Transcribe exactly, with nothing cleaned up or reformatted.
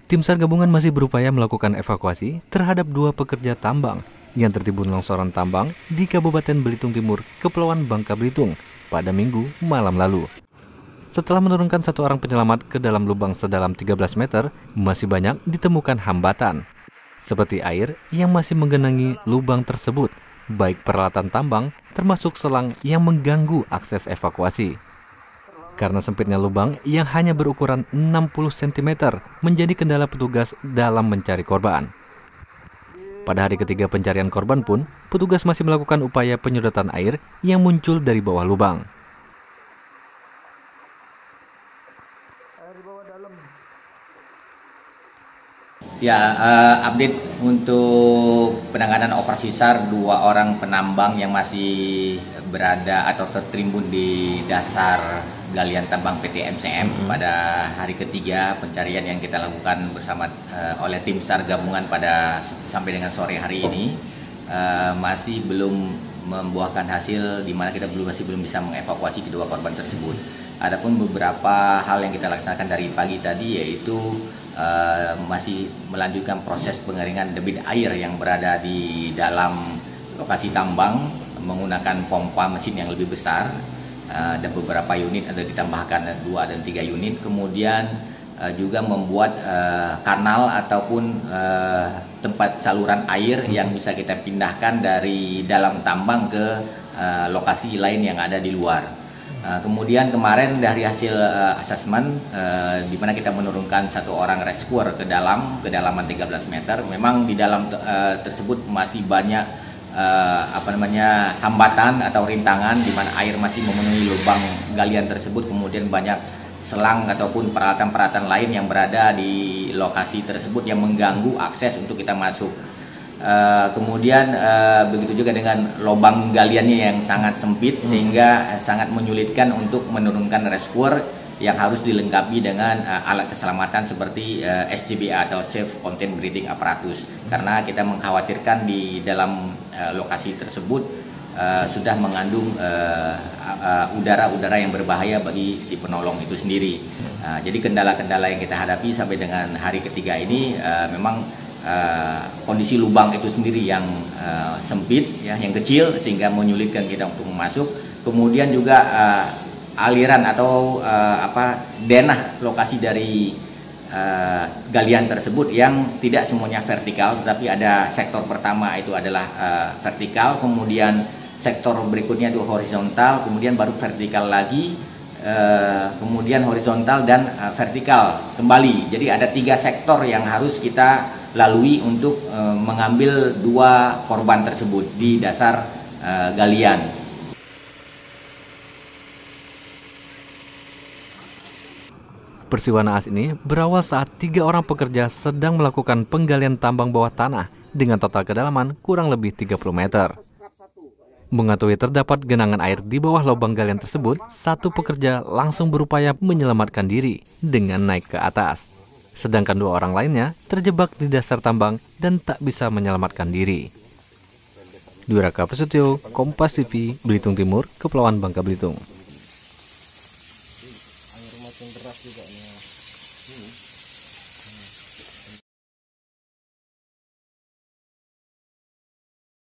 Tim SAR gabungan masih berupaya melakukan evakuasi terhadap dua pekerja tambang yang tertimbun longsoran tambang di Kabupaten Belitung Timur, Kepulauan Bangka Belitung pada Minggu malam lalu. Setelah menurunkan satu orang penyelamat ke dalam lubang sedalam tiga belas meter, masih banyak ditemukan hambatan, seperti air yang masih menggenangi lubang tersebut, baik peralatan tambang termasuk selang yang mengganggu akses evakuasi. Karena sempitnya lubang yang hanya berukuran enam puluh sentimeter menjadi kendala petugas dalam mencari korban. Pada hari ketiga pencarian korban pun, petugas masih melakukan upaya penyedotan air yang muncul dari bawah lubang. Ya, uh, update untuk penanganan operasi SAR dua orang penambang yang masih berada atau tertimbun di dasar galian tambang P T M C M hmm. pada hari ketiga pencarian yang kita lakukan bersama uh, oleh tim SAR gabungan pada sampai dengan sore hari ini uh, masih belum membuahkan hasil, di mana kita belum masih belum bisa mengevakuasi kedua korban tersebut. Adapun beberapa hal yang kita laksanakan dari pagi tadi yaitu Uh, masih melanjutkan proses pengeringan debit air yang berada di dalam lokasi tambang menggunakan pompa mesin yang lebih besar, uh, dan beberapa unit ada ditambahkan dua dan tiga unit. Kemudian uh, juga membuat uh, kanal ataupun uh, tempat saluran air yang bisa kita pindahkan dari dalam tambang ke uh, lokasi lain yang ada di luar. Uh, kemudian kemarin dari hasil uh, asesmen uh, di mana kita menurunkan satu orang rescuer ke dalam kedalaman tiga belas meter, memang di dalam uh, tersebut masih banyak uh, apa namanya hambatan atau rintangan di mana air masih memenuhi lubang galian tersebut, kemudian banyak selang ataupun peralatan-peralatan lain yang berada di lokasi tersebut yang mengganggu akses untuk kita masuk. Uh, kemudian uh, begitu juga dengan lubang galiannya yang sangat sempit hmm. sehingga uh, sangat menyulitkan untuk menurunkan rescuer yang harus dilengkapi dengan uh, alat keselamatan seperti uh, S C B A atau Safe Contained Breathing Apparatus, karena kita mengkhawatirkan di dalam uh, lokasi tersebut uh, sudah mengandung udara-udara uh, uh, yang berbahaya bagi si penolong itu sendiri. Uh, jadi kendala-kendala yang kita hadapi sampai dengan hari ketiga ini uh, memang Uh, kondisi lubang itu sendiri yang uh, sempit, ya, yang kecil sehingga menyulitkan kita untuk masuk. Kemudian juga uh, aliran atau uh, apa denah lokasi dari uh, galian tersebut yang tidak semuanya vertikal, tetapi ada sektor pertama itu adalah uh, vertikal, kemudian sektor berikutnya itu horizontal, kemudian baru vertikal lagi. Uh, kemudian horizontal dan uh, vertikal kembali. Jadi ada tiga sektor yang harus kita lalui untuk uh, mengambil dua korban tersebut di dasar uh, galian. Peristiwa naas ini berawal saat tiga orang pekerja sedang melakukan penggalian tambang bawah tanah dengan total kedalaman kurang lebih tiga puluh meter. Mengetahui terdapat genangan air di bawah lubang galian tersebut, satu pekerja langsung berupaya menyelamatkan diri dengan naik ke atas. Sedangkan dua orang lainnya terjebak di dasar tambang dan tak bisa menyelamatkan diri. Dwi Raka Prasetyo, Kompas T V, Belitung Timur, Kepulauan Bangka Belitung. Air makin deras juga nih.